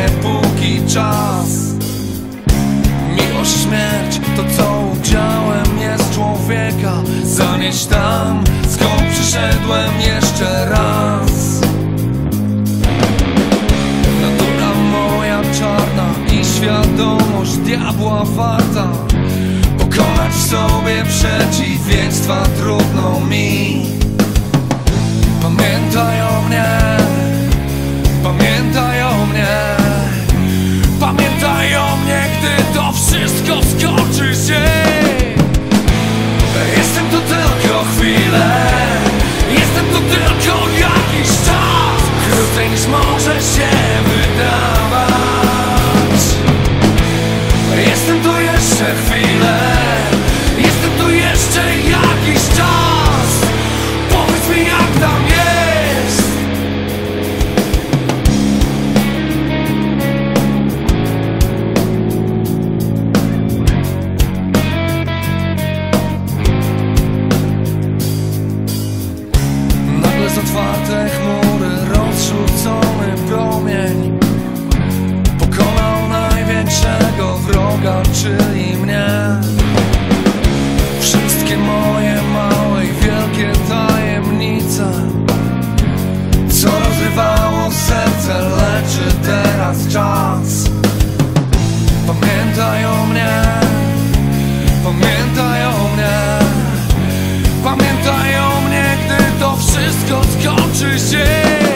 póki czas. Miłość, śmierć to co udziałem jest człowieka. Zanieść tam, skąd przyszedłem jeszcze raz. Natura moja czarna i świadomość diabła warta. Pokonać w sobie przeciwieństwa trudno mi. Pamiętaj o mnie, pamiętaj o mnie, pamiętaj o mnie, gdy to wszystko skończy się. Jestem tu tylko chwilę, jestem tu tylko jakiś czas, krócej niż może się wydawać. Jestem tu jeszcze chwilę, jestem tu jeszcze jakiś czas. Powiedz mi, jak tam jest. Nagle z otwartej chmury rozrzucony promień pokonał największego wroga, czyli mnie. Wszystkie moje małe i wielkie tajemnice, co rozrywało serce, leczy teraz czas. Pamiętaj o mnie, pamiętaj o mnie, pamiętaj o mnie, gdy to wszystko skończy się.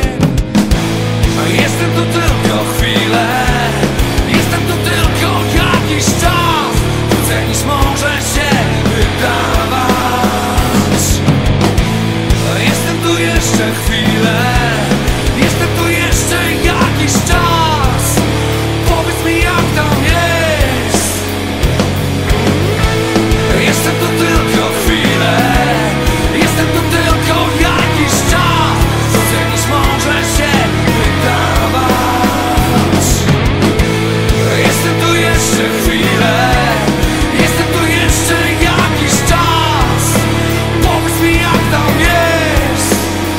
Jestem tu tylko chwilę, jestem tu tylko jakiś czas, krócej niż może się wydawać. Jestem tu jeszcze chwilę, jestem tu jeszcze jakiś czas. Powiedz mi, jak tam jest. Jestem tu tylko chwilę, jestem tu tylko jakiś czas, krócej niż może się wydawać. Jestem tu jeszcze chwilę, jestem tu jeszcze jakiś czas. Powiedz mi, jak tam jest.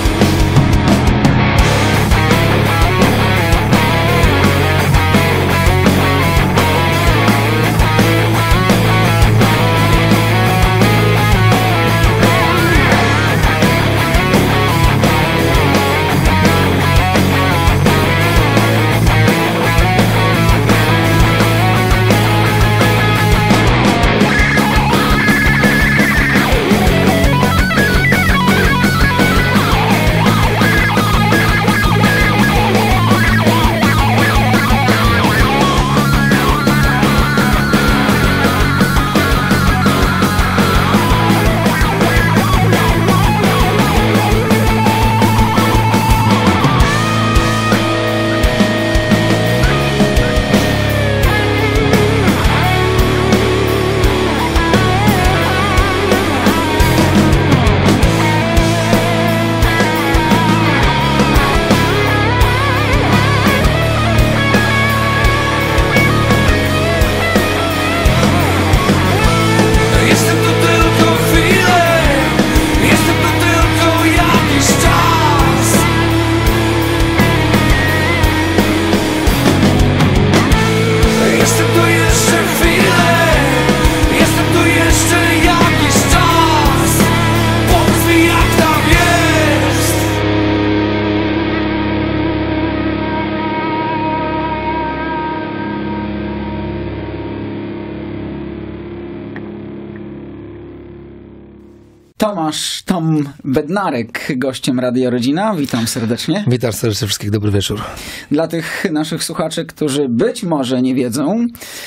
Tomasz Tom Bednarek, gościem Radia Rodzina. Witam serdecznie. Witam serdecznie wszystkich, dobry wieczór. Dla tych naszych słuchaczy, którzy być może nie wiedzą,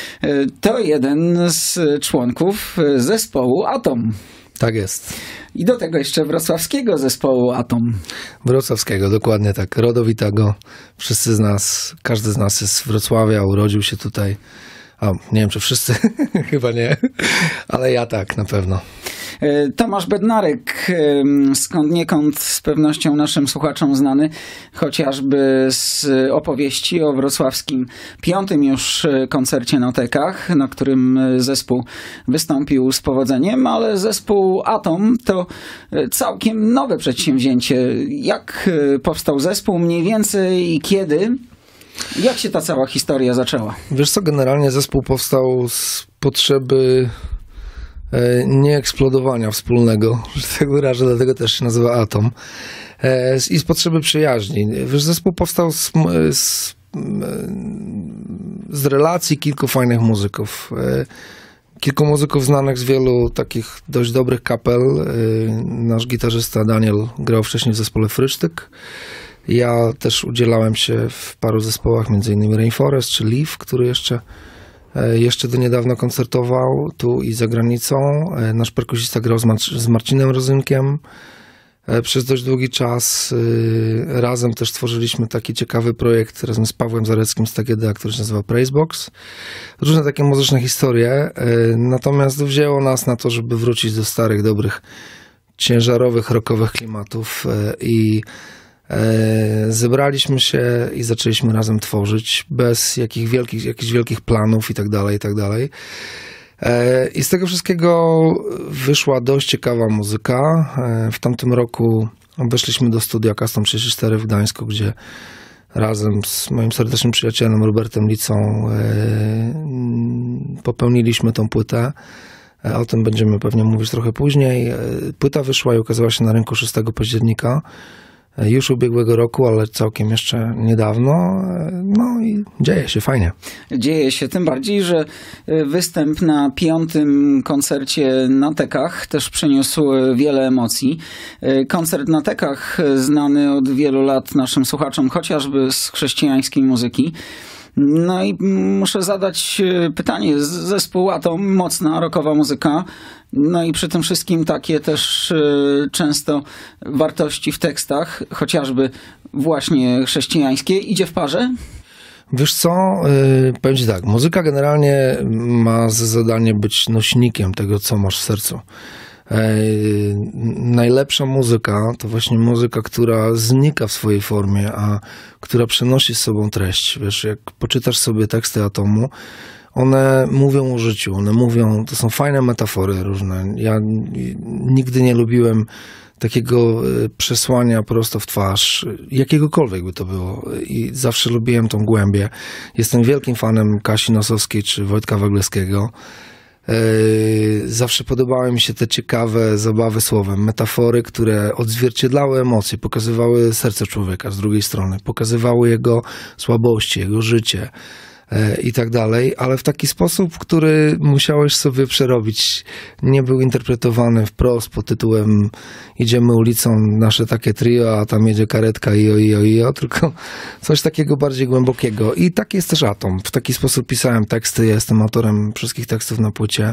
to jeden z członków zespołu Atom. Tak jest. I do tego jeszcze wrocławskiego zespołu Atom. Wrocławskiego, dokładnie tak. Rodowitego. Wszyscy z nas, każdy z nas jest z Wrocławia, urodził się tutaj. A, nie wiem, czy wszyscy, chyba nie, ale ja tak, na pewno. Tomasz Bednarek, skądniekąd z pewnością naszym słuchaczom znany, chociażby z opowieści o wrocławskim 5. już koncercie na Tekach, na którym zespół wystąpił z powodzeniem, ale zespół Atom to całkiem nowe przedsięwzięcie. Jak powstał zespół mniej więcej i kiedy? Jak się ta cała historia zaczęła? Wiesz co, generalnie zespół powstał z potrzeby nieeksplodowania wspólnego, że tak wyrażę, dlatego też się nazywa Atom. I z potrzeby przyjaźni. Wiesz, zespół powstał z relacji kilku fajnych muzyków. Kilku muzyków znanych z wielu takich dość dobrych kapel. Nasz gitarzysta Daniel grał wcześniej w zespole Frycztyk. Ja też udzielałem się w paru zespołach, m.in. Rainforest czy Leaf, który jeszcze do niedawna koncertował tu i za granicą. Nasz perkusista grał z Marcinem Rozynkiem przez dość długi czas. Razem też tworzyliśmy taki ciekawy projekt razem z Pawłem Zareckim z TGD, który się nazywa Praisebox. Różne takie muzyczne historie. Natomiast wzięło nas na to, żeby wrócić do starych, dobrych, ciężarowych, rockowych klimatów i zebraliśmy się i zaczęliśmy razem tworzyć bez jakichś wielkich planów i tak dalej. I z tego wszystkiego wyszła dość ciekawa muzyka. W tamtym roku weszliśmy do studia Custom 34 w Gdańsku, gdzie razem z moim serdecznym przyjacielem Robertem Licą popełniliśmy tą płytę. O tym będziemy pewnie mówić trochę później. Płyta wyszła i ukazała się na rynku 6 października. Już ubiegłego roku, ale całkiem jeszcze niedawno. No i dzieje się fajnie. Dzieje się, tym bardziej, że występ na 5. koncercie na Tekach też przyniósł wiele emocji. Koncert na Tekach znany od wielu lat naszym słuchaczom, chociażby z chrześcijańskiej muzyki. No i muszę zadać pytanie. Zespół Atom, mocna rockowa muzyka, no i przy tym wszystkim takie też często wartości w tekstach, chociażby właśnie chrześcijańskie. Idzie w parze? Wiesz co, powiem ci tak, muzyka generalnie ma za zadanie być nośnikiem tego, co masz w sercu. Najlepsza muzyka to właśnie muzyka, która znika w swojej formie, a która przenosi z sobą treść. Wiesz, jak poczytasz sobie teksty Atomu, one mówią o życiu, to są fajne metafory różne. Ja nigdy nie lubiłem takiego przesłania prosto w twarz, jakiegokolwiek by to było. I zawsze lubiłem tą głębię. Jestem wielkim fanem Kasi Nosowskiej czy Wojtka Wagleskiego. Zawsze podobały mi się te ciekawe zabawy słowem, metafory, które odzwierciedlały emocje, pokazywały serce człowieka z drugiej strony, pokazywały jego słabości, jego życie i tak dalej, ale w taki sposób, który musiałeś sobie przerobić. Nie był interpretowany wprost pod tytułem idziemy ulicą, nasze takie trio, a tam jedzie karetka ijo, tylko coś takiego bardziej głębokiego. I tak jest też Atom. W taki sposób pisałem teksty, ja jestem autorem wszystkich tekstów na płycie.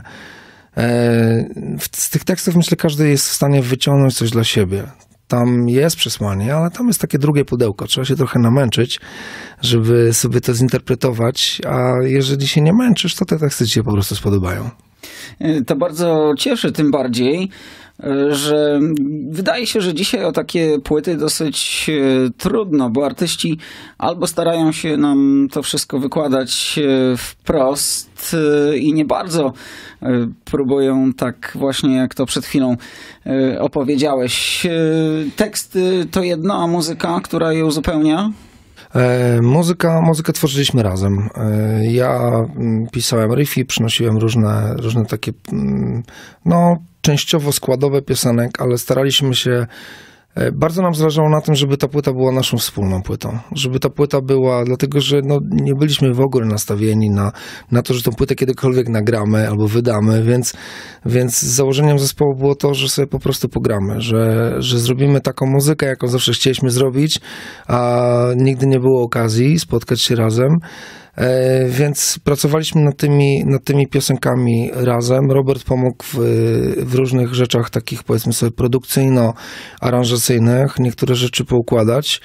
Z tych tekstów myślę, każdy jest w stanie wyciągnąć coś dla siebie. Tam jest przesłanie, ale tam jest takie drugie pudełko. Trzeba się trochę namęczyć, żeby sobie to zinterpretować, a jeżeli się nie męczysz, to te teksty ci się po prostu spodobają. To bardzo cieszy, tym bardziej, że wydaje się, że dzisiaj o takie płyty dosyć trudno, bo artyści albo starają się nam to wszystko wykładać wprost i nie bardzo próbują tak właśnie, jak to przed chwilą opowiedziałeś. Teksty to jedno, a muzyka, która je uzupełnia? Muzykę tworzyliśmy razem. Ja pisałem riffy, przynosiłem różne takie, częściowo składowe piosenek, ale staraliśmy się, bardzo nam zależało na tym, żeby ta płyta była naszą wspólną płytą. Żeby ta płyta była, dlatego że nie byliśmy w ogóle nastawieni na to, że tą płytę kiedykolwiek nagramy albo wydamy, więc założeniem zespołu było to, że sobie po prostu pogramy, że zrobimy taką muzykę, jaką zawsze chcieliśmy zrobić, a nigdy nie było okazji spotkać się razem. Więc pracowaliśmy nad tymi piosenkami razem. Robert pomógł w różnych rzeczach takich, powiedzmy sobie, produkcyjno-aranżacyjnych, niektóre rzeczy poukładać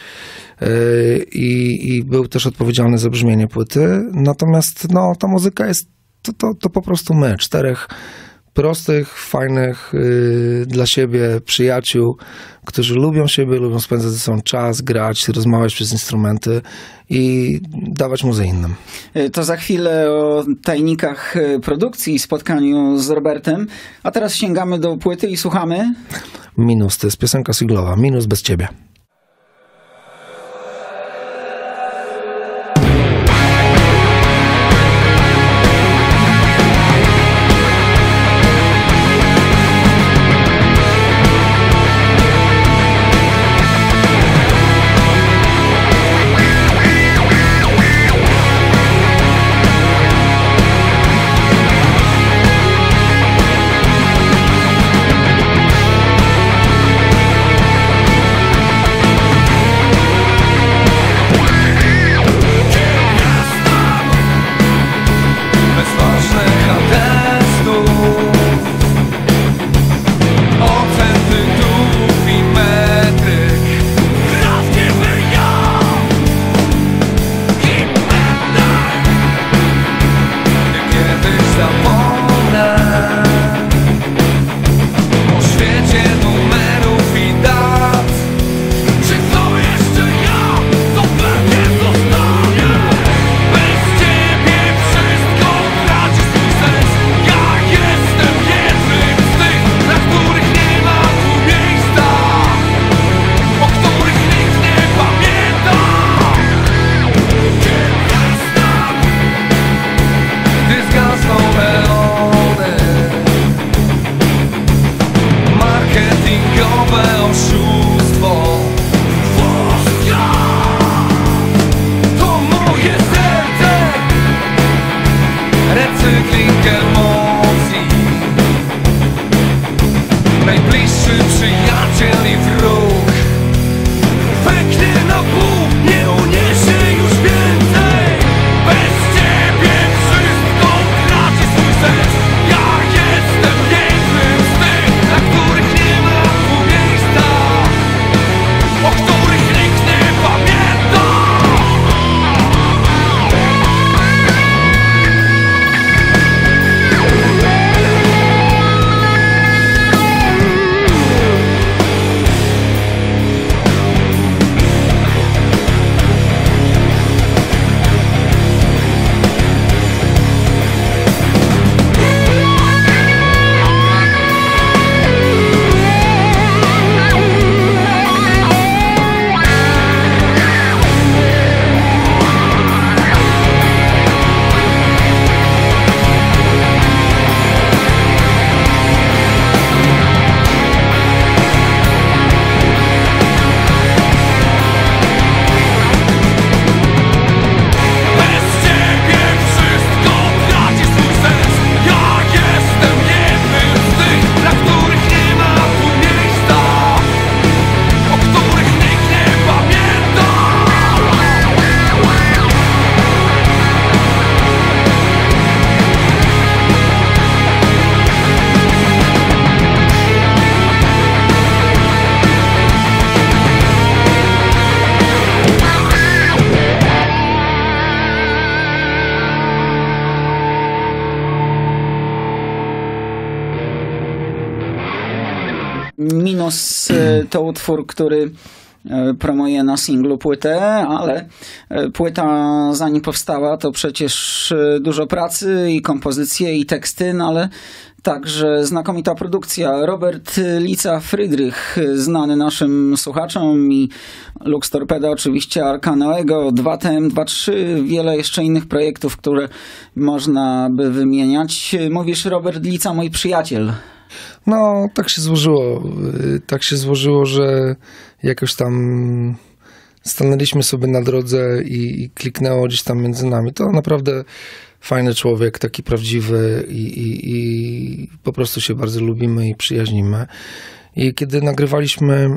i był też odpowiedzialny za brzmienie płyty. Natomiast ta muzyka jest to po prostu my, 4 prostych, fajnych dla siebie przyjaciół, którzy lubią siebie, lubią spędzać ze sobą czas, grać, rozmawiać przez instrumenty i dawać muzę innym. To za chwilę o tajnikach produkcji i spotkaniu z Robertem, a teraz sięgamy do płyty i słuchamy. Minus, to jest piosenka singlowa, Minus bez ciebie. Animus to utwór, który promuje na singlu płytę, ale płyta zanim powstała to przecież dużo pracy i kompozycje i teksty, no ale także znakomita produkcja. Robert Lica Frydrych, znany naszym słuchaczom, i Lux Torpeda oczywiście, Arkanoego, 2TM, 2-3, wiele jeszcze innych projektów, które można by wymieniać. Mówisz, Robert Lica, mój przyjaciel. No, tak się złożyło. Tak się złożyło, że jakoś tam stanęliśmy sobie na drodze i kliknęło gdzieś tam między nami. To naprawdę fajny człowiek, taki prawdziwy i po prostu się bardzo lubimy i przyjaźnimy. I kiedy nagrywaliśmy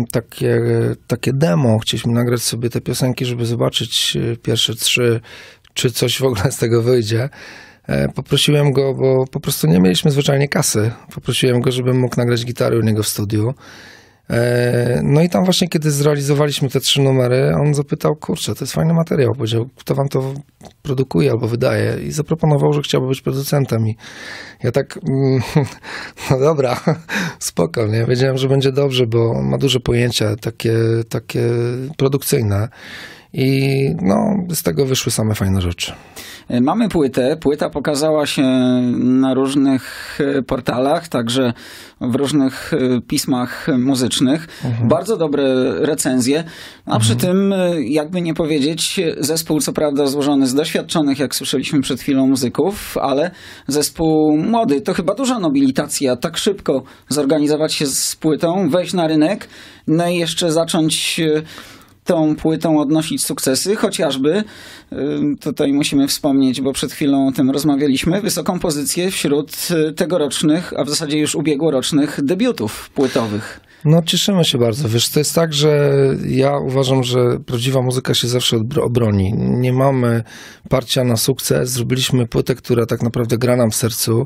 takie demo, chcieliśmy nagrać sobie te piosenki, żeby zobaczyć pierwsze 3, czy coś w ogóle z tego wyjdzie. Poprosiłem go, bo po prostu nie mieliśmy zwyczajnie kasy. Poprosiłem go, żebym mógł nagrać gitary u niego w studiu. No i tam właśnie, kiedy zrealizowaliśmy te 3 numery, on zapytał, kurczę, to jest fajny materiał. Powiedział, kto wam to produkuje albo wydaje. I zaproponował, że chciałby być producentem. I ja tak, no dobra, spoko, nie? Wiedziałem, że będzie dobrze, bo ma duże pojęcia takie produkcyjne. I no, z tego wyszły same fajne rzeczy. Mamy płytę. Płyta pokazała się na różnych portalach, także w różnych pismach muzycznych. Bardzo dobre recenzje, a przy tym, jakby nie powiedzieć, zespół co prawda złożony z doświadczonych, jak słyszeliśmy przed chwilą, muzyków, ale zespół młody. To chyba duża nobilitacja, tak szybko zorganizować się z płytą, wejść na rynek, no i jeszcze zacząć tą płytą odnosić sukcesy, chociażby, tutaj musimy wspomnieć, bo przed chwilą o tym rozmawialiśmy, wysoką pozycję wśród tegorocznych, a w zasadzie już ubiegłorocznych debiutów płytowych. No, cieszymy się bardzo. Wiesz, to jest tak, że ja uważam, że prawdziwa muzyka się zawsze obroni. Nie mamy parcia na sukces. Zrobiliśmy płytę, która tak naprawdę gra nam w sercu.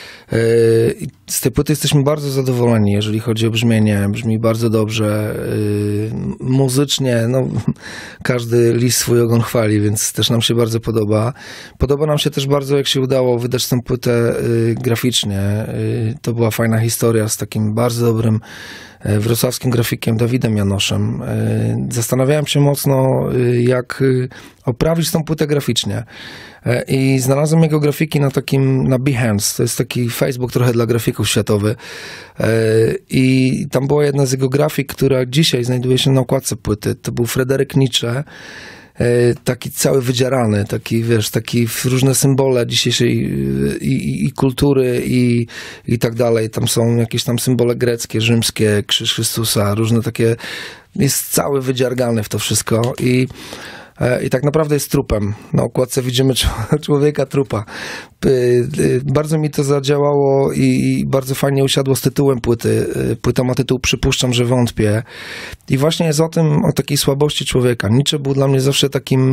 Z tej płyty jesteśmy bardzo zadowoleni, jeżeli chodzi o brzmienie. Brzmi bardzo dobrze. Muzycznie, no, każdy lis swój ogon chwali, więc też nam się bardzo podoba. Podoba nam się też bardzo, jak się udało wydać tę płytę graficznie. To była fajna historia z takim bardzo dobrym wrocławskim grafikiem Dawidem Janoszem. Zastanawiałem się mocno, jak oprawić tą płytę graficznie. I znalazłem jego grafiki na Behance. To jest taki Facebook trochę dla grafików światowy. I tam była jedna z jego grafik, która dzisiaj znajduje się na okładce płyty. To był Fryderyk Nietzsche. Taki cały wydzierany, taki, wiesz, taki różne symbole dzisiejszej i kultury i tak dalej. Tam są jakieś tam symbole greckie, rzymskie, krzyż Chrystusa, różne takie, jest cały wydziergany w to wszystko i tak naprawdę jest trupem. Na okładce widzimy człowieka trupa. Bardzo mi to zadziałało i bardzo fajnie usiadło z tytułem płyty. Płyta ma tytuł Przypuszczam, że wątpię. I właśnie jest o takiej słabości człowieka. Nietzsche był dla mnie zawsze takim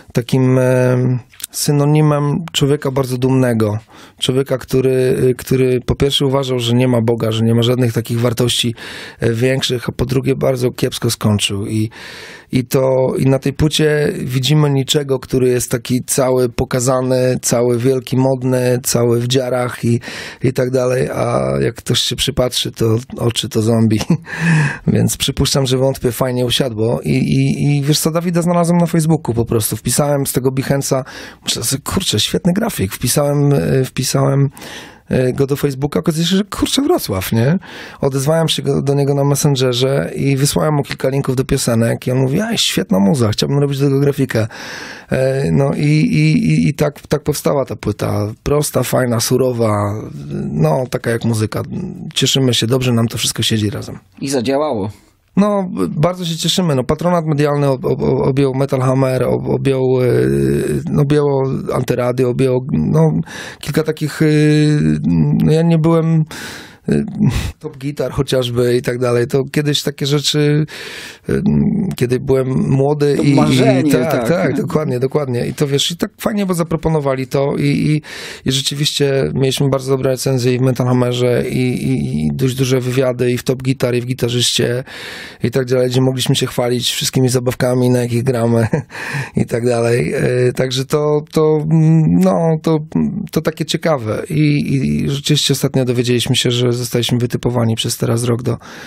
synonimem człowieka bardzo dumnego. Człowieka, który po pierwsze uważał, że nie ma Boga, że nie ma żadnych takich wartości większych, a po drugie bardzo kiepsko skończył. I na tej płycie widzimy Niczego, który jest taki cały pokazany, cały wielki, modny, cały w dziarach i tak dalej, a jak ktoś się przypatrzy, to oczy to zombie. Więc przypuszczam, że wątpię, fajnie usiadło. I wiesz co, Dawida znalazłem na Facebooku po prostu. Wpisałem z tego Behance'a, myślę sobie, kurczę, świetny grafik. Wpisałem go do Facebooka, okazuje się, że kurczę, Wrocław, nie? Odezwałem się do niego na Messengerze i wysłałem mu kilka linków do piosenek i on mówi, świetna muza, chciałbym robić do tego grafikę. No i tak powstała ta płyta. Prosta, fajna, surowa, no taka jak muzyka. Cieszymy się, dobrze nam to wszystko siedzi razem. I zadziałało. No, bardzo się cieszymy. No, patronat medialny objął Metal Hammer, objęło Antyradio, objęło kilka takich, ja nie byłem Top Gitar chociażby i tak dalej. To kiedyś takie rzeczy, kiedy byłem młody to marzenie, tak, dokładnie. I to wiesz, i tak fajnie, bo zaproponowali to i rzeczywiście mieliśmy bardzo dobre recenzje i w Metal Hammerze i dość duże wywiady i w Top Gitar, i w Gitarzyście i tak dalej, gdzie mogliśmy się chwalić wszystkimi zabawkami, na jakich gramy i tak dalej. Także to takie ciekawe i rzeczywiście ostatnio dowiedzieliśmy się, że zostaliśmy wytypowani przez teraz rok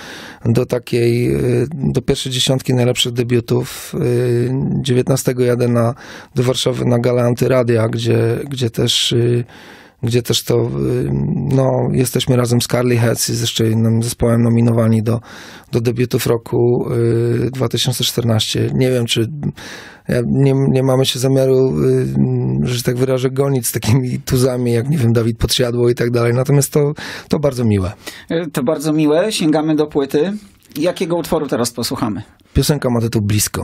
do pierwszej dziesiątki najlepszych debiutów. 19 jadę do Warszawy na galę Antyradia, gdzie też to, jesteśmy razem z Curly Heads i z jeszcze innym zespołem nominowani do debiutów roku 2014. Nie wiem, czy nie mamy się zamiaru, że tak wyrażę, gonić z takimi tuzami, jak, nie wiem, Dawid Podsiadło i tak dalej. Natomiast to bardzo miłe. To bardzo miłe. Sięgamy do płyty. Jakiego utworu teraz posłuchamy? Piosenka ma tytuł Blisko.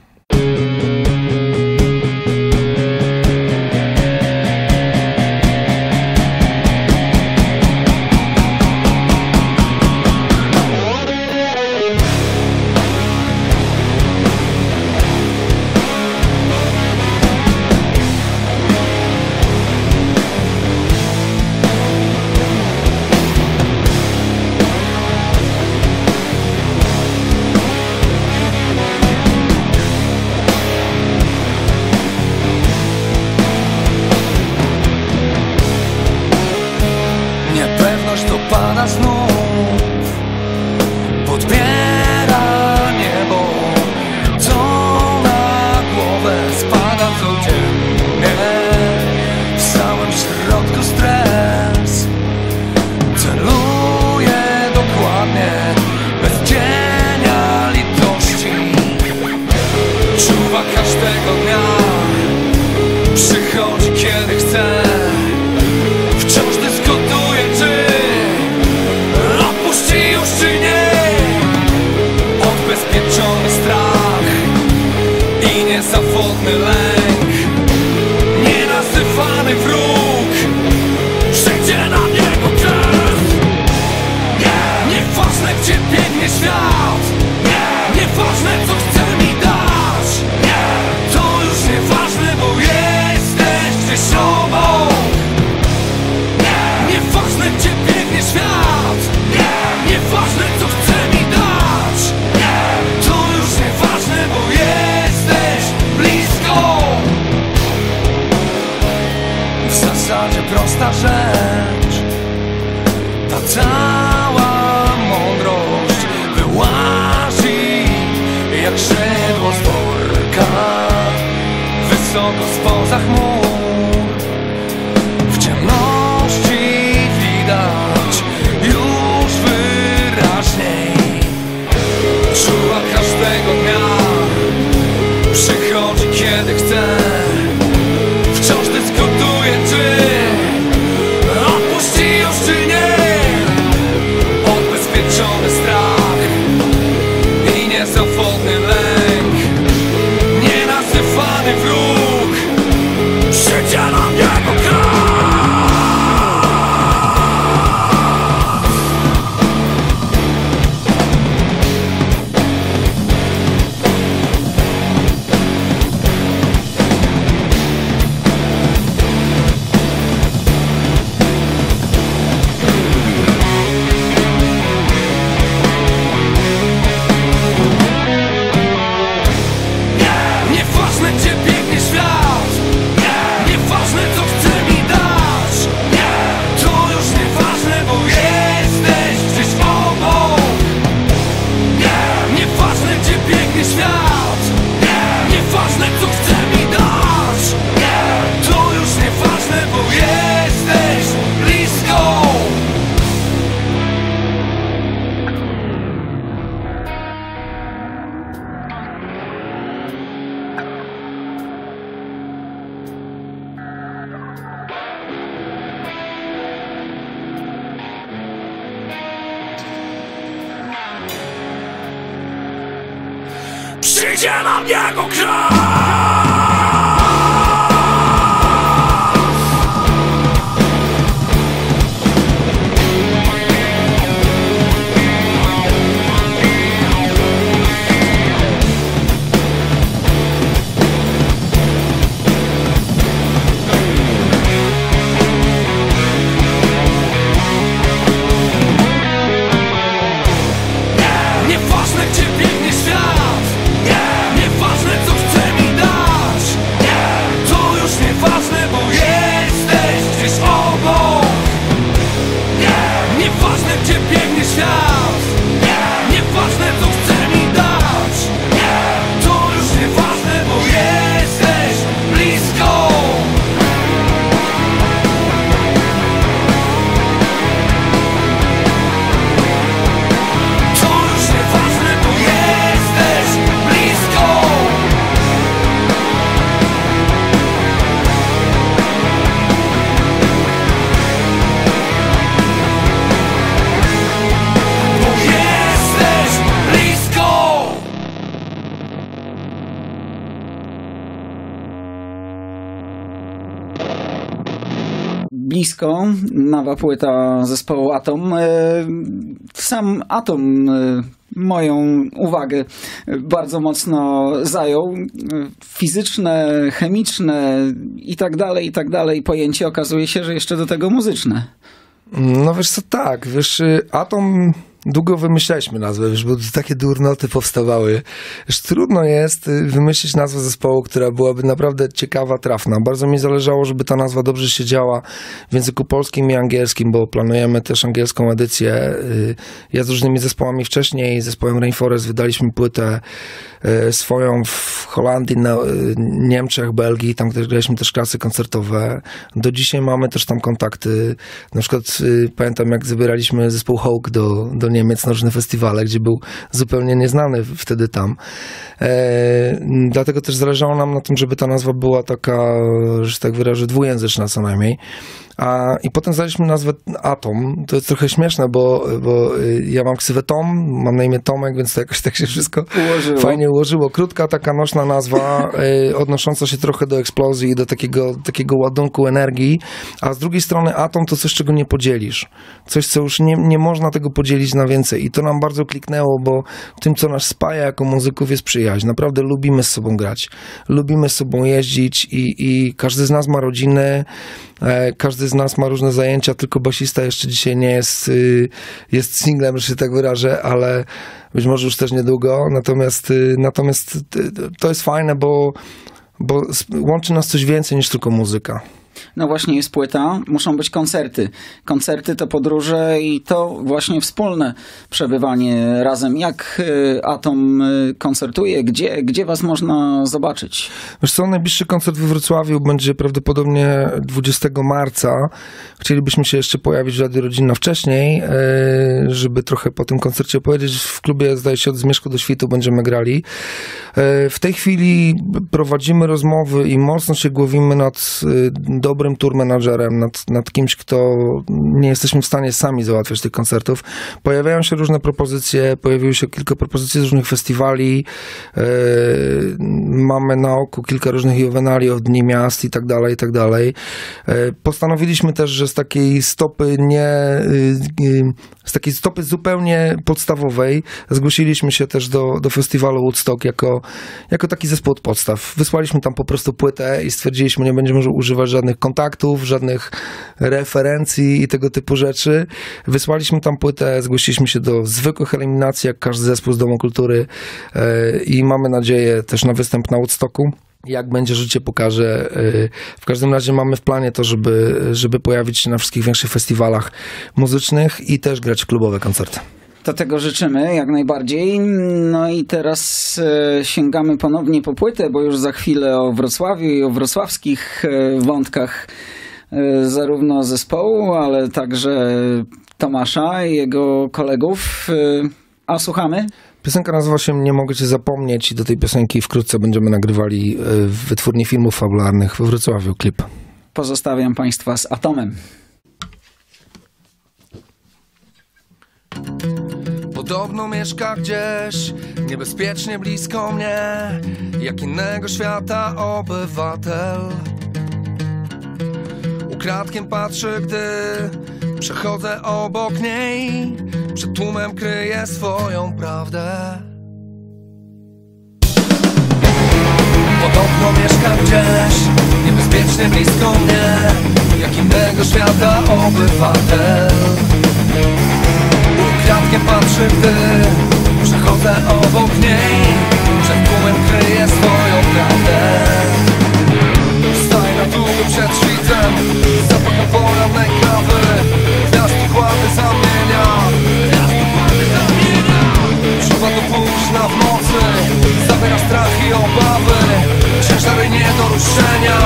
Pada znów, podbiera niebo, co na głowę spada codziennie. W samym środku stres celuje dokładnie, bez cienia litości. Czuwa każdego dnia, przychodzi kiedy chce. Wciąż dyskutuje, czy czy nie? Odbezpieczony strach i niezawodny lęk, nienazywany wróg, wszędzie na niego krew. Nieważne gdzie biegnie świat, nieważne co chce mi dać, to już nieważne, bo jesteś gdzieś obok. Nieważne gdzie biegnie świat, nieważne co chce mi dać, to już nieważne, bo jesteś blisko. W zasadzie prosta rzecz, ta cała mądrość wyłazi jak szydło z worka, wysoko spoza chmur. W ciemności widać już wyraźniej. Czuła każdego dnia, przychodzi kiedy chce. Wciąż dyskutuje, czy odpuści już czy nie. Odbezpieczony strach i niezawodny lęk, nienazywany wróg, wszędzie na niego krew. Nieważne gdzie biegnie świat, nieważne co chce mi dać, to już nieważne, bo jesteś gdzieś obok. Nieważne gdzie biegnie świat, nieważne co chce mi dać, to już nieważne, bo jesteś blisko. Przyjdzie na niego krew. Nieważne gdzie biegnie świat, nieważne co chce mi Blisko, nowa płyta zespołu Atom. Sam Atom moją uwagę bardzo mocno zajął. Fizyczne, chemiczne i tak dalej pojęcie, okazuje się, że jeszcze do tego muzyczne. No wiesz co, tak, wiesz, Atom... Długo wymyślaliśmy nazwę, wiesz, bo takie durnoty powstawały. Wiesz, trudno jest wymyślić nazwę zespołu, która byłaby naprawdę ciekawa, trafna. Bardzo mi zależało, żeby ta nazwa dobrze się działa w języku polskim i angielskim, bo planujemy też angielską edycję. Ja z różnymi zespołami wcześniej, zespołem Rainforest wydaliśmy płytę swoją w Holandii, Niemczech, Belgii, tam graliśmy też klasy koncertowe. Do dzisiaj mamy też tam kontakty. Na przykład pamiętam, jak zabieraliśmy zespół Hawk do Niemiec na różne festiwale, gdzie był zupełnie nieznany wtedy tam. Dlatego też zależało nam na tym, żeby ta nazwa była taka, że tak wyrażę, dwujęzyczna co najmniej. I potem znaleźliśmy nazwę Atom. To jest trochę śmieszne, bo ja mam ksywę Tom, mam na imię Tomek, więc to jakoś tak się wszystko fajnie ułożyło. Krótka, taka nośna nazwa, odnosząca się trochę do eksplozji, do takiego ładunku energii, a z drugiej strony Atom to coś, czego nie podzielisz. Coś, co już nie można tego podzielić na więcej. I to nam bardzo kliknęło, bo tym, co nas spaja jako muzyków, jest przyjaźń. Naprawdę lubimy z sobą grać. Lubimy z sobą jeździć i każdy z nas ma rodziny, każdy z nas ma różne zajęcia, tylko basista jeszcze dzisiaj nie jest singlem, że się tak wyrażę, ale być może już też niedługo. Natomiast to jest fajne, bo łączy nas coś więcej niż tylko muzyka. No właśnie, jest płyta, muszą być koncerty. Koncerty to podróże i to właśnie wspólne przebywanie razem. Jak Atom koncertuje? Gdzie was można zobaczyć? Wiesz co, najbliższy koncert we Wrocławiu będzie prawdopodobnie 20 marca. Chcielibyśmy się jeszcze pojawić w Radiu Rodzinna wcześniej, żeby trochę po tym koncercie opowiedzieć. W klubie, zdaje się, od Zmierzchu do Świtu będziemy grali. W tej chwili prowadzimy rozmowy i mocno się głowimy nad dobrym tour managerem, nad kimś, kto nie jesteśmy w stanie sami załatwiać tych koncertów. Pojawiają się różne propozycje, pojawiły się kilka propozycji z różnych festiwali, mamy na oku kilka różnych juwenali od Dni Miast i tak dalej. Postanowiliśmy też, że z takiej stopy zupełnie podstawowej zgłosiliśmy się też do festiwalu Woodstock jako taki zespół od podstaw. Wysłaliśmy tam po prostu płytę i stwierdziliśmy, nie będziemy używać żadnych kontaktów, żadnych referencji i tego typu rzeczy. Wysłaliśmy tam płytę, zgłosiliśmy się do zwykłych eliminacji, jak każdy zespół z Domu Kultury i mamy nadzieję też na występ na Woodstocku. Jak będzie, życie pokaże. W każdym razie mamy w planie to, żeby pojawić się na wszystkich większych festiwalach muzycznych i też grać klubowe koncerty. To tego życzymy jak najbardziej. No i teraz sięgamy ponownie po płytę, bo już za chwilę o Wrocławiu i o wrocławskich wątkach zarówno zespołu, ale także Tomasza i jego kolegów. A słuchamy? Piosenka nazywa się Nie mogę cię zapomnieć i do tej piosenki wkrótce będziemy nagrywali w wytwórni filmów fabularnych we Wrocławiu klip. Pozostawiam Państwa z Atomem. Podobno mieszka gdzieś niebezpiecznie blisko mnie, jak innego świata obywatel. Ukradkiem patrzy, gdy przechodzę obok niej, przed tłumem kryje swoją prawdę. Podobno mieszka gdzieś niebezpiecznie blisko mnie, jak innego świata obywatel. Ukradkiem patrzy, gdy przechodzę obok niej, przed tłumem kryje swoją prawdę. Staję na długo przed świtem, zapachem porannej kawy, gwiazd układy zamienia. Czuwa do późna w nocy, zabiera strach i obawy, ciężary nie do ruszenia.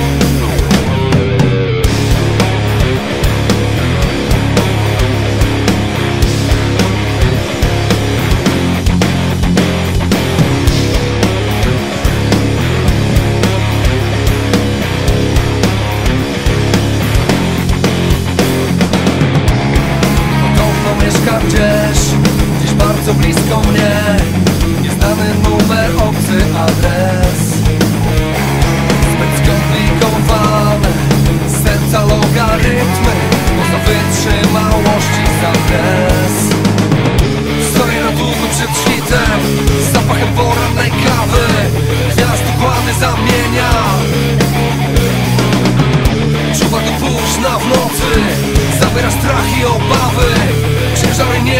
Gdzieś bardzo blisko mnie, nieznany numer, obcy adres, zbyt skomplikowany.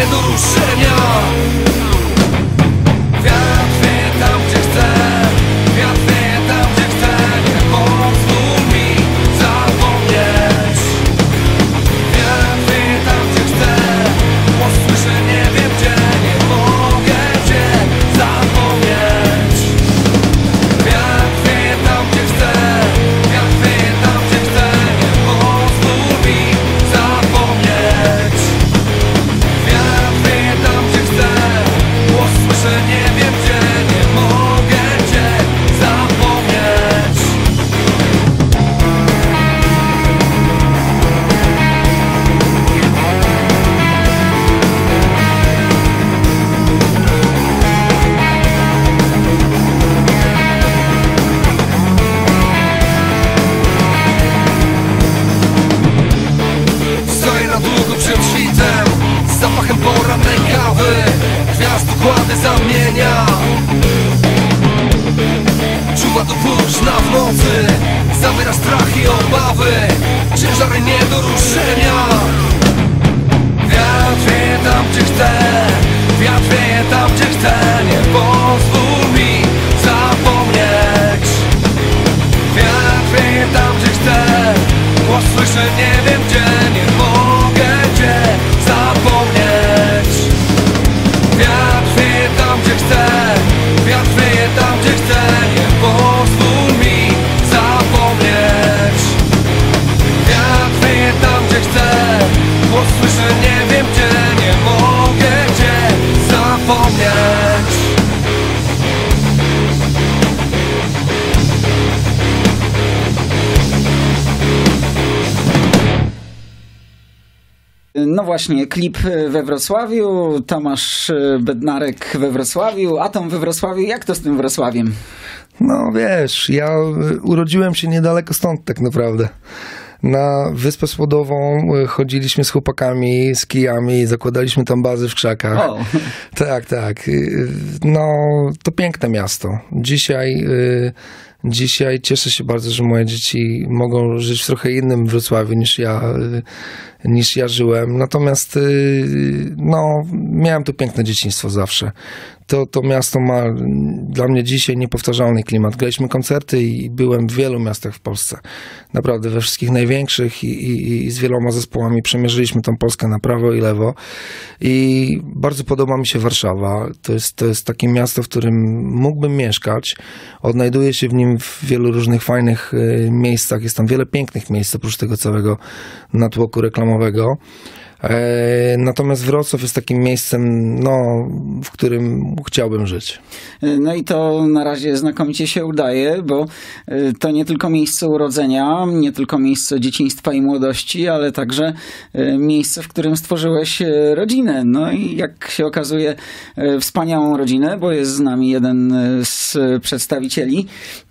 nie do ruszenia. Wiatr wieje tam, gdzie chce, wiatr wieje tam, gdzie chce. Nie pozwól mi zapomnieć. Wiatr wieje tam, gdzie chce, głos słyszę, nie wiem gdzie. Nie mogę cię zapomnieć. Wiatr wieje tam, gdzie chce, wiatr wieje tam, gdzie chce. Nie pozwól mi zapomnieć. Wiatr wieje tam, gdzie chce, głos słyszę, nie wiem gdzie. Nie mogę cię zapomnieć. Stoję na długo przed świtem, z zapachem porannej kawy. Gwiazd układy zamienia. Czuwa to próżna w nocy, zawiera strach i obawy, ciężary nie do ruszenia. Wiatr wieje tam, gdzie chce, wiatr wieje tam, gdzie chce. Nie pozwól mi zapomnieć. Wiatr wieje tam, gdzie chce, głos słyszę, nie wiem gdzie. Nie mogę cię zapomnieć. Wiatr wieje tam, gdzie chce, wiatr wieje tam, gdzie chce. Nie pozwól mi zapomnieć. Wiatr wieje tam, gdzie chce, głos słyszę, nie wiem gdzie. Nie mogę cię zapomnieć. No właśnie, klip we Wrocławiu, Tomasz Bednarek we Wrocławiu, Atom we Wrocławiu. Jak to z tym Wrocławiem? No wiesz, ja urodziłem się niedaleko stąd tak naprawdę. Na Wyspę Słodową chodziliśmy z chłopakami, z kijami, zakładaliśmy tam bazy w krzakach. O. Tak, tak. No, to piękne miasto. Dzisiaj cieszę się bardzo, że moje dzieci mogą żyć w trochę innym Wrocławiu niż ja żyłem. Natomiast no, miałem tu piękne dzieciństwo zawsze. To miasto ma dla mnie dzisiaj niepowtarzalny klimat. Graliśmy koncerty i byłem w wielu miastach w Polsce. Naprawdę we wszystkich największych i z wieloma zespołami przemierzyliśmy tą Polskę na prawo i lewo. I bardzo podoba mi się Warszawa. To jest takie miasto, w którym mógłbym mieszkać. Odnajduję się w nim w wielu różnych fajnych miejscach. Jest tam wiele pięknych miejsc oprócz tego całego natłoku reklamowego. Natomiast Wrocław jest takim miejscem, no, w którym chciałbym żyć. No i to na razie znakomicie się udaje, bo to nie tylko miejsce urodzenia, nie tylko miejsce dzieciństwa i młodości, ale także miejsce, w którym stworzyłeś rodzinę. No i jak się okazuje, wspaniałą rodzinę, bo jest z nami jeden z przedstawicieli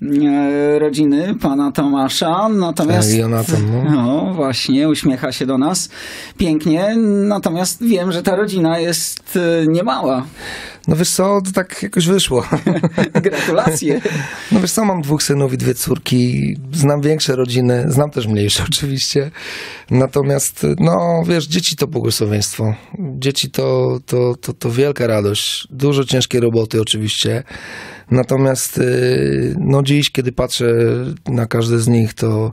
rodziny, pana Tomasza. Natomiast Jonatan, no. No właśnie, uśmiecha się do nas pięknie. Natomiast wiem, że ta rodzina jest niemała. No wiesz co, to tak jakoś wyszło. Gratulacje. No wiesz co, mam 2 synów i 2 córki, znam większe rodziny, znam też mniejsze oczywiście. Natomiast, no wiesz, dzieci to błogosławieństwo. Dzieci to wielka radość. Dużo ciężkiej roboty oczywiście. Natomiast, no dziś, kiedy patrzę na każde z nich, to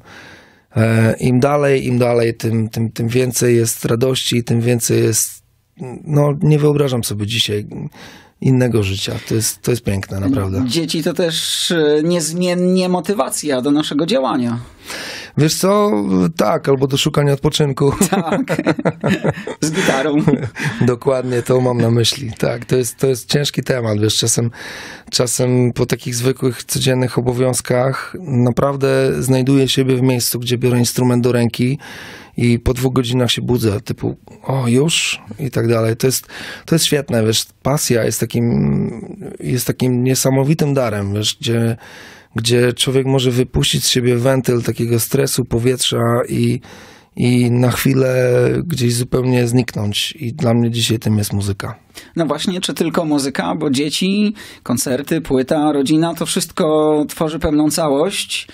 im dalej, tym więcej jest radości, tym więcej jest, no nie wyobrażam sobie dzisiaj innego życia. To jest piękne, naprawdę. Dzieci to też niezmiennie motywacja do naszego działania. Wiesz co? Tak, albo do szukania odpoczynku. Tak, z gitarą. Dokładnie, to mam na myśli. Tak, to jest ciężki temat, wiesz, czasem po takich zwykłych, codziennych obowiązkach naprawdę znajduję siebie w miejscu, gdzie biorę instrument do ręki i po 2 godzinach się budzę, typu, o już? I tak dalej. To jest świetne, wiesz, pasja jest takim niesamowitym darem, wiesz, gdzie człowiek może wypuścić z siebie wentyl takiego stresu, powietrza i na chwilę gdzieś zupełnie zniknąć. I dla mnie dzisiaj tym jest muzyka. No właśnie, czy tylko muzyka, bo dzieci, koncerty, płyta, rodzina, to wszystko tworzy pewną całość.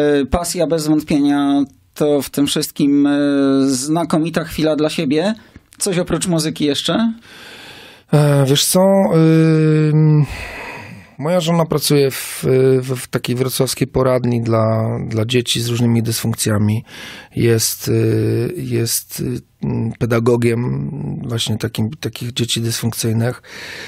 Pasja bez wątpienia to w tym wszystkim znakomita chwila dla siebie. Coś oprócz muzyki jeszcze? Wiesz co, moja żona pracuje w takiej wrocławskiej poradni dla dzieci z różnymi dysfunkcjami. Jest pedagogiem właśnie takich dzieci dysfunkcyjnych.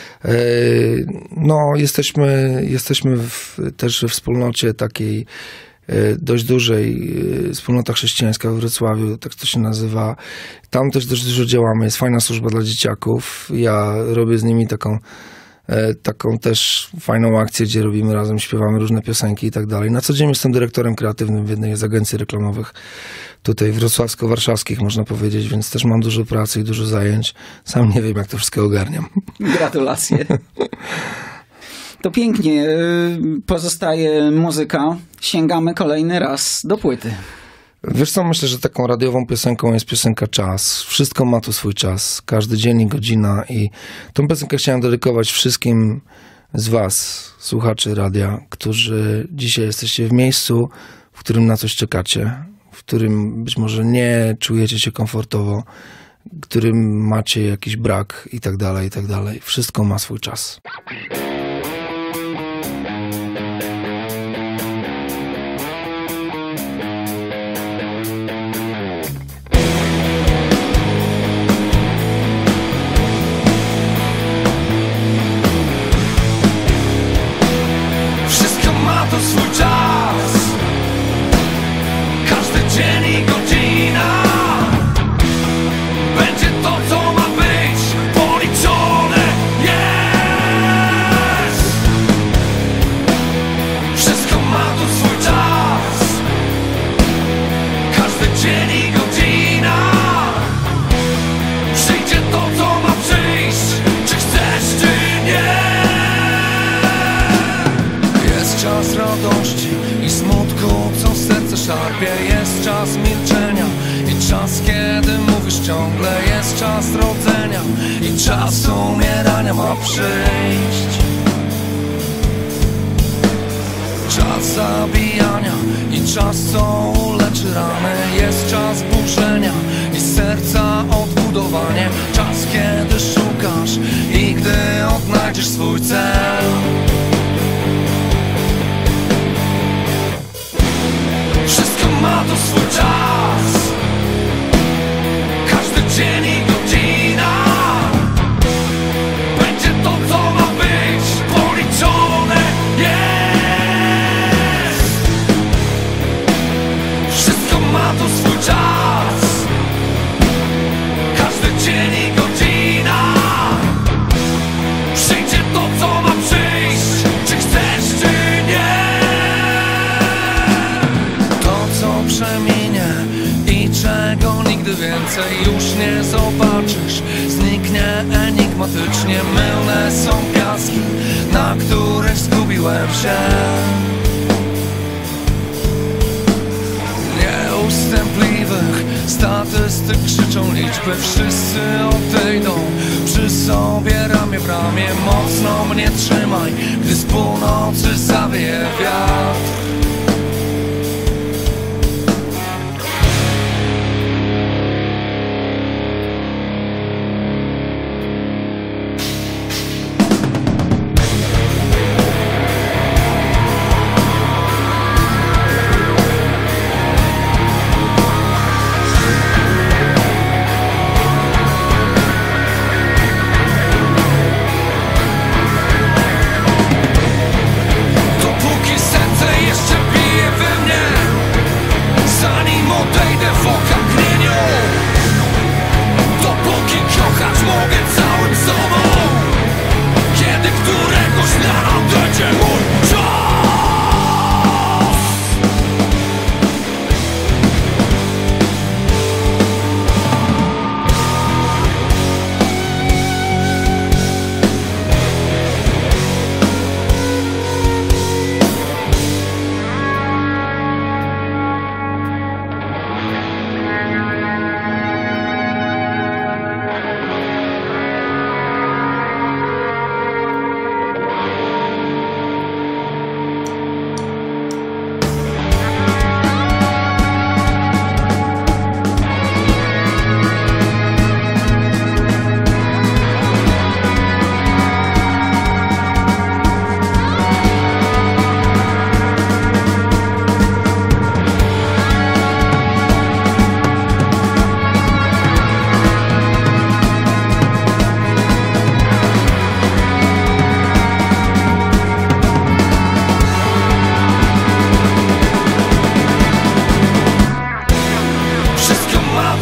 No, jesteśmy też we wspólnocie takiej dość dużej, wspólnota chrześcijańska w Wrocławiu, tak to się nazywa. Tam też dość dużo działamy, jest fajna służba dla dzieciaków. Ja robię z nimi taką też fajną akcję, gdzie robimy razem, śpiewamy różne piosenki i tak dalej. Na co dzień jestem dyrektorem kreatywnym w jednej z agencji reklamowych, tutaj wrocławsko-warszawskich można powiedzieć, więc też mam dużo pracy i dużo zajęć. Sam nie wiem, jak to wszystko ogarniam. Gratulacje. To pięknie. Pozostaje muzyka. Sięgamy kolejny raz do płyty. Wiesz co, myślę, że taką radiową piosenką jest piosenka Czas. Wszystko ma tu swój czas. Każdy dzień i godzina. I tą piosenkę chciałem dedykować wszystkim z was, słuchaczy radia, którzy dzisiaj jesteście w miejscu, w którym na coś czekacie, w którym być może nie czujecie się komfortowo, w którym macie jakiś brak i tak dalej, i tak dalej. Wszystko ma swój czas. Swój czas, każdy dzień i godzina będzie to, co ma być policzone jest. Wszystko ma tu swój czas, każdy dzień i godzina przyjdzie to, co ma przyjść, czy chcesz, czy nie. Czas radości i smutku, co serce szarpie. Jest czas milczenia i czas, kiedy mówisz ciągle. Jest czas rodzenia i czas umierania ma przyjść. Czas zabijania i czas, co uleczy rany. Jest czas burzenia i serca odbudowanie. Czas, kiedy szukasz i gdy odnajdziesz swój cel. Wszystko ma tu swój czas, każdy dzień i godzina będzie to, co ma być policzone jest. Wszystko ma tu swój czas, każdy dzień i godzina przyjdzie to, co ma przyjść, czy chcesz, czy nie. Przeminie i czego nigdy więcej już nie zobaczysz. Zniknie enigmatycznie, mylne są piaski, na których zgubiłem się. Nieustępliwych statystyk krzyczą liczby. Wszyscy odejdą przy sobie ramię w ramię. Mocno mnie trzymaj, gdy z północy zawieje wiatr.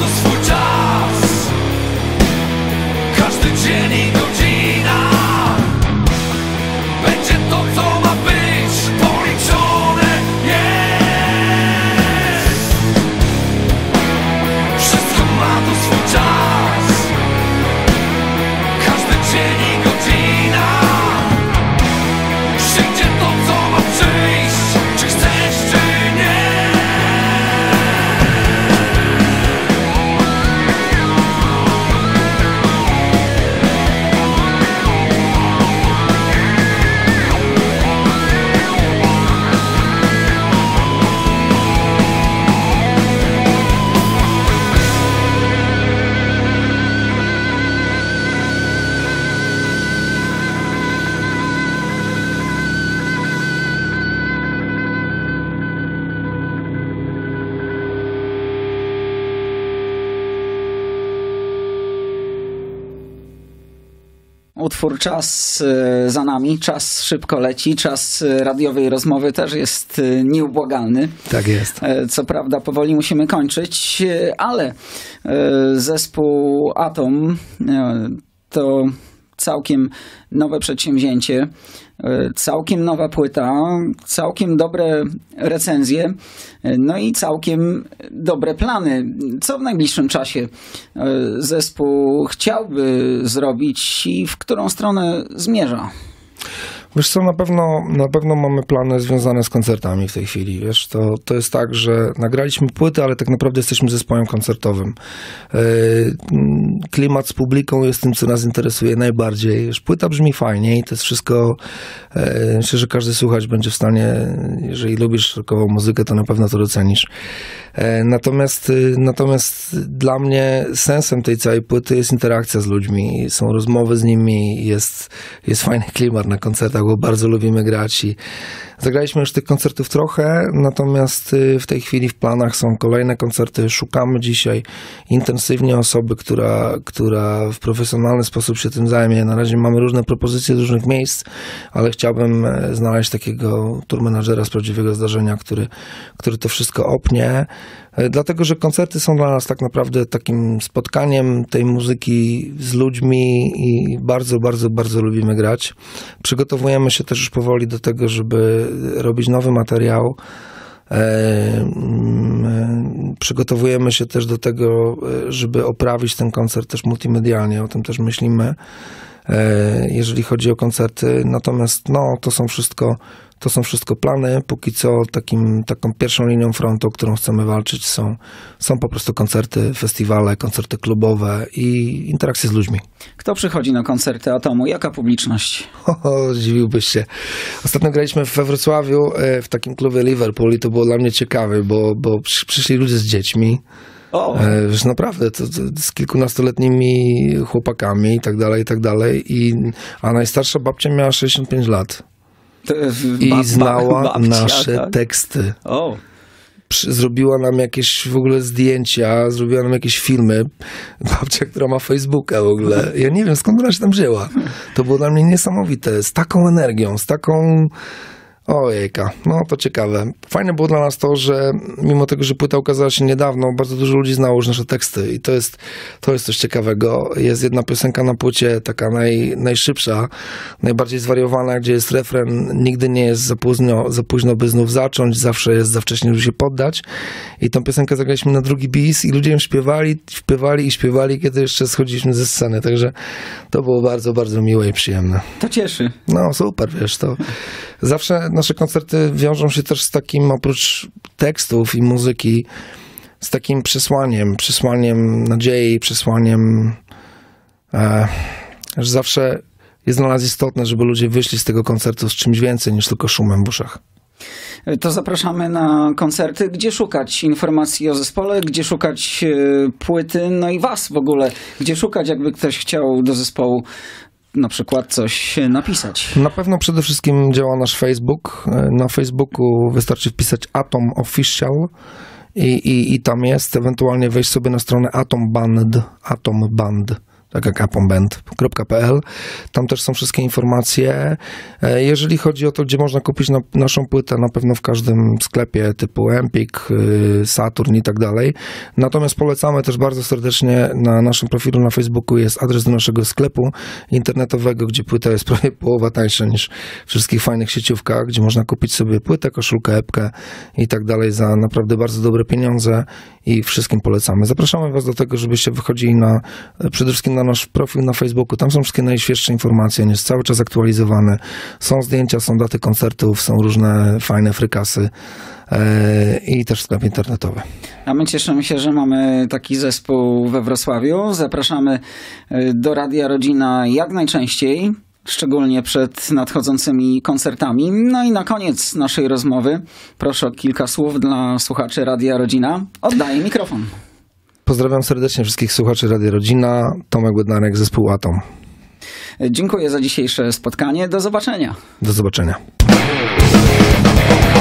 tu swój czas, każdy dzień i godzina. Będzie to, co ma być, policzone jest. Wszystko ma tu swój czas, każdy dzień i godzina. Przyjdzie to, co ma przyjść, czy chcesz, czy nie. Utwór Czas za nami, czas szybko leci, czas radiowej rozmowy też jest nieubłagalny. Tak jest. Co prawda powoli musimy kończyć, ale zespół Atom to całkiem nowe przedsięwzięcie, całkiem nowa płyta, całkiem dobre recenzje, no i całkiem dobre plany. Co w najbliższym czasie zespół chciałby zrobić i w którą stronę zmierza? Wiesz co, na pewno mamy plany związane z koncertami w tej chwili, wiesz, to jest tak, że nagraliśmy płytę, ale tak naprawdę jesteśmy zespołem koncertowym. Klimat z publiką jest tym, co nas interesuje najbardziej. Wiesz, płyta brzmi fajnie i to jest wszystko, myślę, że każdy słuchacz będzie w stanie, jeżeli lubisz rockową muzykę, to na pewno to docenisz. Natomiast dla mnie sensem tej całej płyty jest interakcja z ludźmi, są rozmowy z nimi, jest fajny klimat na koncertach, bo bardzo lubimy grać i zagraliśmy już tych koncertów trochę, natomiast w tej chwili w planach są kolejne koncerty. Szukamy dzisiaj intensywnie osoby, która w profesjonalny sposób się tym zajmie. Na razie mamy różne propozycje z różnych miejsc, ale chciałbym znaleźć takiego tour managera z prawdziwego zdarzenia, który to wszystko opnie. Dlatego, że koncerty są dla nas tak naprawdę takim spotkaniem tej muzyki z ludźmi i bardzo, bardzo, bardzo lubimy grać. Przygotowujemy się też już powoli do tego, żeby robić nowy materiał. Przygotowujemy się też do tego, żeby oprawić ten koncert też multimedialnie, o tym też myślimy, jeżeli chodzi o koncerty. Natomiast to są wszystko plany. Póki co taką pierwszą linią frontu, o którą chcemy walczyć, są po prostu koncerty, festiwale, koncerty klubowe i interakcje z ludźmi. Kto przychodzi na koncerty Atomu? Jaka publiczność? Zdziwiłbyś się. Ostatnio graliśmy we Wrocławiu w takim klubie Liverpool i to było dla mnie ciekawe, bo przyszli ludzie z dziećmi. Wiesz, naprawdę, to z kilkunastoletnimi chłopakami i tak dalej, a najstarsza babcia miała 65 lat. I znała nasze teksty. Zrobiła nam jakieś w ogóle zdjęcia, zrobiła nam jakieś filmy. Babcia, która ma Facebooka w ogóle. Ja nie wiem, skąd ona się tam wzięła. To było dla mnie niesamowite. Z taką energią, z taką... Ojejka, to ciekawe. Fajne było dla nas to, że mimo tego, że płyta ukazała się niedawno, bardzo dużo ludzi znało już nasze teksty i to jest coś ciekawego. Jest jedna piosenka na płycie, taka najszybsza, najbardziej zwariowana, gdzie jest refren: nigdy nie jest za późno, by znów zacząć, zawsze jest za wcześnie, żeby się poddać. I tą piosenkę zagraliśmy na drugi bis i ludzie ją śpiewali, kiedy jeszcze schodziliśmy ze sceny, także to było bardzo, bardzo miłe i przyjemne. To cieszy. Super, wiesz, to zawsze nasze koncerty wiążą się też z takim, oprócz tekstów i muzyki, z takim przesłaniem nadziei, przesłaniem, że zawsze jest dla nas istotne, żeby ludzie wyszli z tego koncertu z czymś więcej niż tylko szumem w uszach. To zapraszamy na koncerty. Gdzie szukać informacji o zespole? Gdzie szukać płyty? No i was w ogóle. Gdzie szukać, jakby ktoś chciał do zespołu na przykład coś napisać? Na pewno przede wszystkim działa nasz Facebook. Na Facebooku wystarczy wpisać Atom Official i tam jest. Ewentualnie wejść sobie na stronę Atom Band. tak jak apomband.pl. Tam też są wszystkie informacje. Jeżeli chodzi o to, gdzie można kupić naszą płytę, na pewno w każdym sklepie typu Empik, Saturn i tak dalej. Natomiast polecamy też bardzo serdecznie, na naszym profilu na Facebooku jest adres do naszego sklepu internetowego, gdzie płyta jest prawie połowa tańsza niż w wszystkich fajnych sieciówkach, gdzie można kupić sobie płytę, koszulkę, epkę i tak dalej za naprawdę bardzo dobre pieniądze i wszystkim polecamy. Zapraszamy Was do tego, żebyście wychodzili przede wszystkim na nasz profil na Facebooku. Tam są wszystkie najświeższe informacje, on jest cały czas aktualizowany. Są zdjęcia, są daty koncertów, są różne fajne frykasy i też sklep internetowy. A my cieszymy się, że mamy taki zespół we Wrocławiu. Zapraszamy do Radia Rodzina jak najczęściej, szczególnie przed nadchodzącymi koncertami. No i na koniec naszej rozmowy proszę o kilka słów dla słuchaczy Radia Rodzina. Oddaję mikrofon. Pozdrawiam serdecznie wszystkich słuchaczy Radia Rodzina. Tomek Bednarek, zespół Atom. Dziękuję za dzisiejsze spotkanie. Do zobaczenia. Do zobaczenia.